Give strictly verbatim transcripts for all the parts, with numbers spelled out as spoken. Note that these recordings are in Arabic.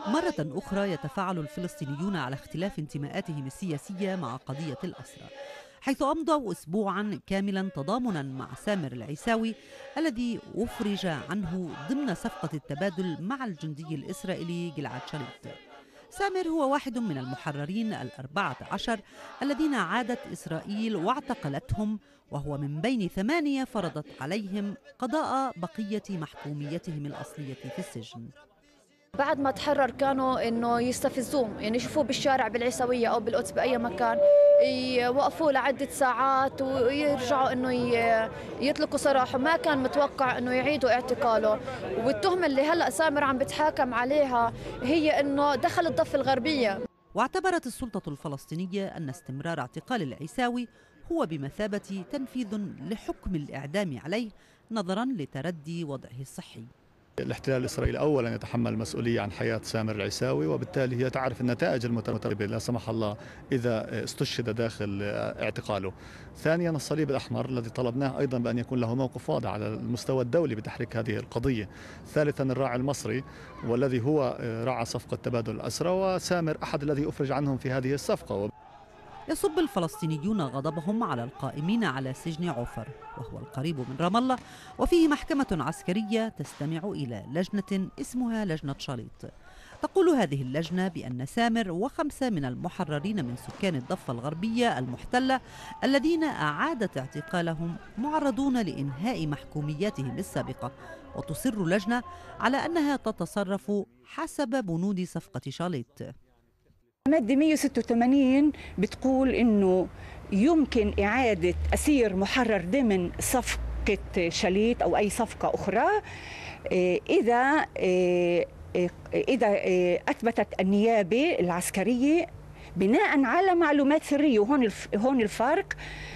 مرة أخرى يتفاعل الفلسطينيون على اختلاف انتماءاتهم السياسية مع قضية الأسرى، حيث أمضوا أسبوعا كاملا تضامنا مع سامر العيساوي الذي أفرج عنه ضمن صفقة التبادل مع الجندي الإسرائيلي جلعاد شاليت. سامر هو واحد من المحررين الأربعة عشر الذين عادت إسرائيل واعتقلتهم، وهو من بين ثمانية فرضت عليهم قضاء بقية محكوميتهم الأصلية في السجن. بعد ما تحرر كانوا انه يستفزوه، يعني يشوفوه بالشارع بالعيسويه او بالقدس باي مكان، يوقفوه لعده ساعات ويرجعوا انه يطلقوا سراحه. ما كان متوقع انه يعيدوا اعتقاله. والتهمه اللي هلا سامر عم بتحاكم عليها هي انه دخل الضفه الغربيه. واعتبرت السلطة الفلسطينية أن استمرار اعتقال العيساوي هو بمثابة تنفيذ لحكم الإعدام عليه نظرا لتردي وضعه الصحي. الاحتلال الإسرائيلي أولا يتحمل المسؤولية عن حياة سامر العيساوي، وبالتالي هي تعرف النتائج المترتبة لا سمح الله إذا استشهد داخل اعتقاله. ثانيا الصليب الأحمر الذي طلبناه أيضا بأن يكون له موقف واضح على المستوى الدولي بتحريك هذه القضية. ثالثا الراعي المصري والذي هو راعى صفقة تبادل الأسرى، وسامر أحد الذي أفرج عنهم في هذه الصفقة. يصب الفلسطينيون غضبهم على القائمين على سجن عفر، وهو القريب من رام الله، وفيه محكمة عسكرية تستمع إلى لجنة اسمها لجنة شاليط. تقول هذه اللجنة بأن سامر وخمسة من المحررين من سكان الضفة الغربية المحتلة الذين أعادت اعتقالهم معرضون لإنهاء محكومياتهم السابقة، وتصر اللجنة على أنها تتصرف حسب بنود صفقة شاليط. مادة مئة وستة وثمانين بتقول إنه يمكن إعادة أسير محرر ضمن صفقة شاليط أو أي صفقة أخرى إذا إذا أثبتت النيابة العسكرية بناء على معلومات سرية. وهون هون الفرق،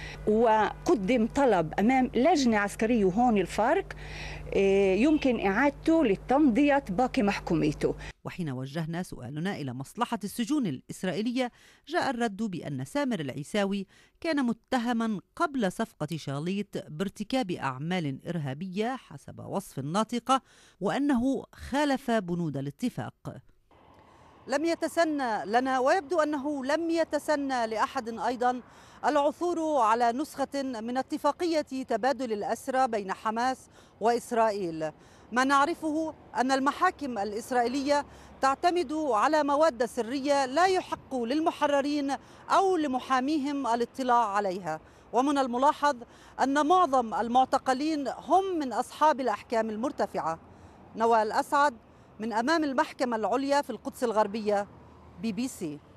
وقدم طلب أمام لجنة عسكرية، وهون الفرق يمكن إعادته لتمضية باقي محكوميته. وحين وجهنا سؤالنا إلى مصلحة السجون الإسرائيلية، جاء الرد بأن سامر العيساوي كان متهما قبل صفقة شاليط بارتكاب أعمال إرهابية حسب وصف الناطقة، وأنه خالف بنود الاتفاق. لم يتسنى لنا، ويبدو أنه لم يتسنى لأحد أيضا، العثور على نسخة من اتفاقية تبادل الأسرى بين حماس وإسرائيل. ما نعرفه أن المحاكم الإسرائيلية تعتمد على مواد سرية لا يحق للمحررين أو لمحاميهم الاطلاع عليها، ومن الملاحظ أن معظم المعتقلين هم من أصحاب الأحكام المرتفعة. نوال أسعد من أمام المحكمة العليا في القدس الغربية، بي بي سي.